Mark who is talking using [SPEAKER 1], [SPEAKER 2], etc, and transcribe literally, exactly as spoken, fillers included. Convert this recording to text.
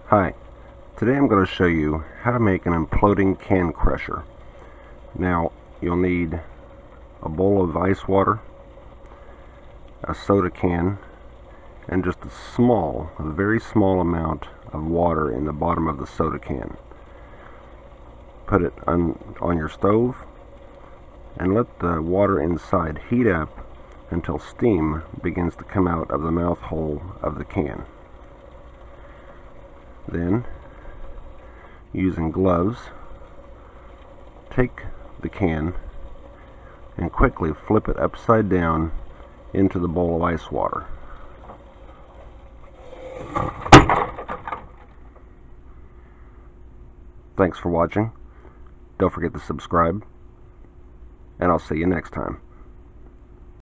[SPEAKER 1] Hi, today I'm going to show you how to make an imploding can crusher. Now you'll need a bowl of ice water, a soda can, and just a small, a very small amount of water in the bottom of the soda can. Put it on, on your stove and let the water inside heat up until steam begins to come out of the mouth hole of the can. Then, using gloves, take the can and quickly flip it upside down into the bowl of ice water. Thanks for watching. Don't forget to subscribe, and I'll see you next time.